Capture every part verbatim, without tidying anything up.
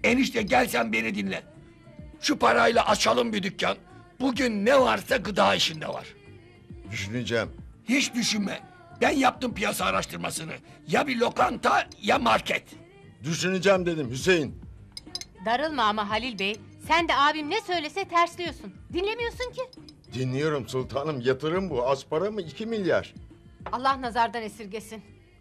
Enişte gel sen beni dinle. Şu parayla açalım bir dükkan. Bugün ne varsa gıda işinde var. Düşüneceğim. Hiç düşünme. Ben yaptım piyasa araştırmasını. Ya bir lokanta ya market. Düşüneceğim dedim Hüseyin. Darılma ama Halil Bey. Sen de abim ne söylese tersliyorsun. Dinlemiyorsun ki. Dinliyorum sultanım, yatırım bu. Az para mı? İki milyar. Allah nazardan esirgesin.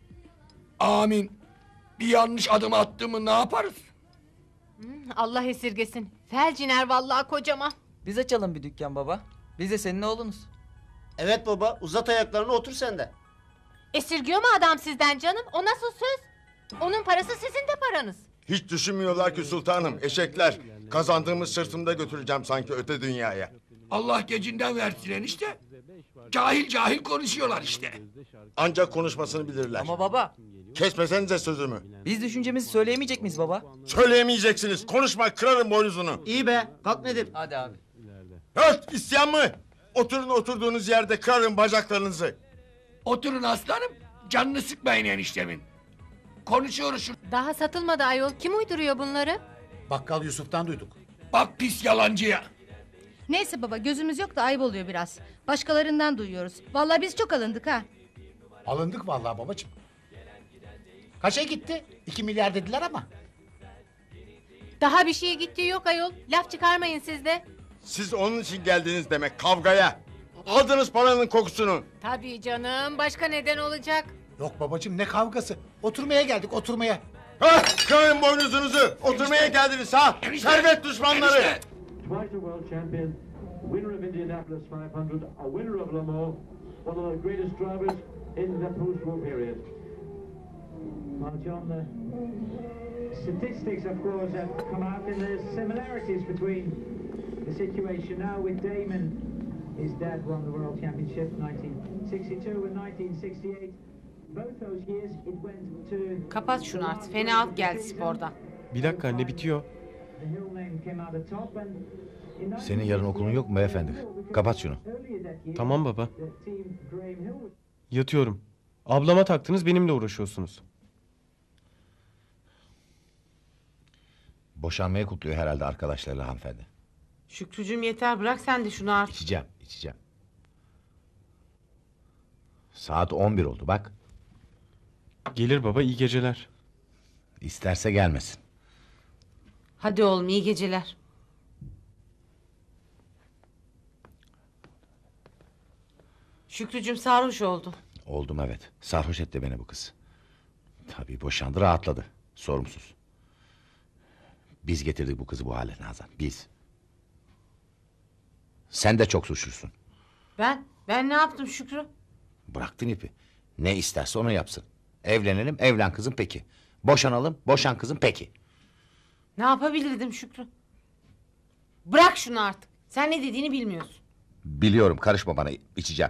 Amin. Bir yanlış adım attığımı ne yaparız? Hmm, Allah esirgesin. Felciner vallahi kocaman. Biz açalım bir dükkan baba. Biz de senin oğlunuz. Evet baba, uzat ayaklarını, otur sen de. Esirgiyor mu adam sizden canım? O nasıl söz? Onun parası sizin de paranız. Hiç düşünmüyorlar ki sultanım, eşekler. Kazandığımız sırtımda götüreceğim sanki öte dünyaya. Allah gecinden versin enişte. Cahil cahil konuşuyorlar işte. Ancak konuşmasını bilirler. Ama baba, Kesmesenize sözümü. biz düşüncemizi söyleyemeyecek miyiz baba? Söyleyemeyeceksiniz. Konuşma, kırarım boynuzunu. İyi be, kalk Nedim. Hadi abi. Öt, isyan mı? Oturun oturduğunuz yerde, kırarım bacaklarınızı. Oturun aslanım. Canını sıkmayın eniştemin. Konuşuyoruz şu... Daha satılmadı ayol. Kim uyduruyor bunları? Bakkal Yusuf'tan duyduk. Bak pis yalancıya. Neyse baba, gözümüz yok da ayıp oluyor biraz. Başkalarından duyuyoruz. Vallahi biz çok alındık ha. Alındık vallahi babacığım. Kaça gitti? İki milyar dediler ama. Daha bir şeye gittiği yok ayol. Laf çıkarmayın siz de. Siz onun için geldiniz demek, kavgaya. Aldınız paranın kokusunu. Tabii canım. Başka neden olacak? Yok babacığım, ne kavgası? Oturmaya geldik, oturmaya. Hah, kırarım boynuzunuzu. Oturmaya geldiniz ha. Enişte, Servet düşmanları. enişte. Twice a world champion, winner of Indianapolis five hundred, a winner of Le Mans, one of the greatest drivers in the post-war period. Well, John, the statistics, of course, have come out, and there's similarities between the situation now with Damon. His dad won the World Championship in nineteen sixty-two and nineteen sixty-eight. Both those years it went to... Kapat şunu artık. Fenalık geldi spordan. Bir dakika anne, bitiyor. The Hill name came out the top and in Senin yarın okulun yok mu beyefendi? Kapat şunu. Tamam baba. the team Graham Hill was... Yatıyorum. Ablama taktınız, benimle uğraşıyorsunuz. Boşanmayı kutluyor herhalde arkadaşlarıyla hanımefendi. Şükrücüğüm yeter, bırak sen de şunu artık. İçeceğim, içeceğim. Saat on bir oldu bak. Gelir baba, iyi geceler. İsterse gelmesin. Hadi oğlum, iyi geceler. Şükrücüğüm sarhoş oldu. Oldum evet. Sarhoş etti beni bu kız. Tabii boşandı, rahatladı. Sorumsuz. Biz getirdik bu kızı bu hale Nazan. Biz. Sen de çok suçlusun. Ben? Ben ne yaptım Şükrü? Bıraktın ipi. Ne isterse onu yapsın. Evlenelim, evlen kızım peki. Boşanalım, boşan kızım peki. Ne yapabilirdim Şükrü? Bırak şunu artık. Sen ne dediğini bilmiyorsun. Biliyorum, karışma bana, içeceğim.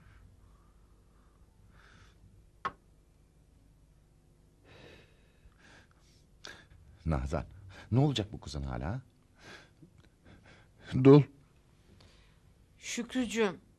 Nazan, ne olacak bu kızın hala? ha? Dul. Şükrücüğüm,